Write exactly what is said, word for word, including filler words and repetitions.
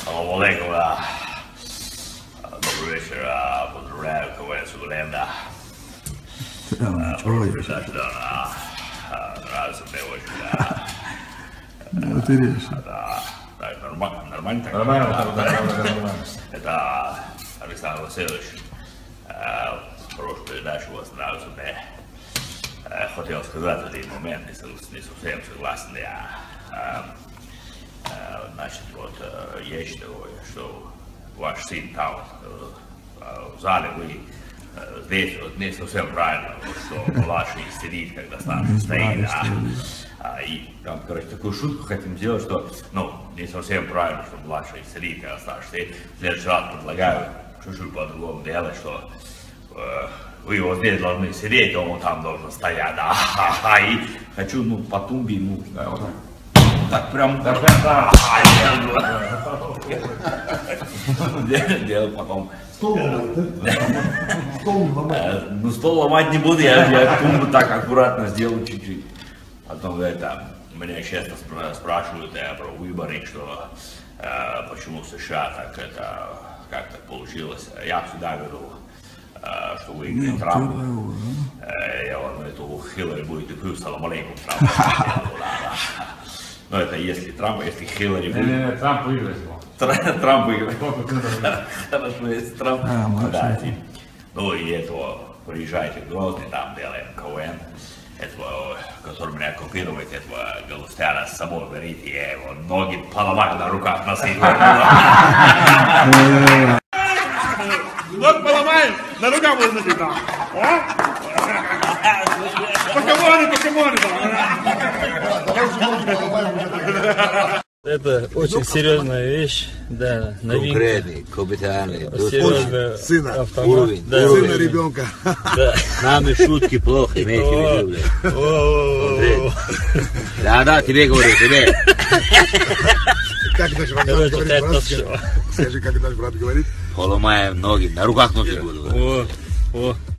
Салам алейкум. Добрый вечер. Поздравляю КВН Сугулевна. Хорошая передача, да. Нравится мне очень, да. Интересно. Да. Так, нормально, нормально так? Нормально, нормально. Это Александр Васильевич. Хорошая передача у вас нравится мне. Хотел сказать один момент, не совсем согласен я. Значит, вот я считаю, что ваш сын там в зале, вы здесь вот не совсем правильно, что младший сидит, когда старший стоит. И там, короче, такую шутку хотим сделать, что, ну, не совсем правильно, что младший сидит, когда старший стоит. В следующий раз предлагаю чуть-чуть по-другому делать, что вы вот здесь должны сидеть, он там должен стоять, да, ха-ха, и хочу, ну, по тумбе, ну, да, вот так, так прям, да, прям, да, делал потом. Стол ломать, стол не ломать. Ну, стол ломать не буду, я, я тумбу так аккуратно сделаю чуть-чуть. Потом, это, меня часто спрашивают э, про выборы, что, э, почему США так, это, как так получилось. Я всегда говорю, что выиграет Трамп. Я вам эту Хиллари будет и плюс салам алейкум Трамп. Но это если Трамп, если Хиллари будет. Не, Трамп выиграет. Трамп выиграет. Хорошо, если Трамп. Ну и этого приезжайте в Грозный, там делаем КВН. Этого, который меня купирует, этого Галустяна с собой берите, я его ноги поломаю на руках носить. Ног поломаем, на руках можно носить, да. Покемоны, покемоны, да. Это очень серьезная вещь, да, новинка. Конкретный, капитальный, Серьезная Сына, автомат. уровень, Да, сына уровень. ребенка. Да. Нами шутки плохо, имейте в виду, блядь. О-о-о. Да, да, тебе говорю, тебе. Как наш брат Короче, говорит, это брат, всё. скажи, как наш брат говорит. Поломаем ноги, на руках носить буду. О, о.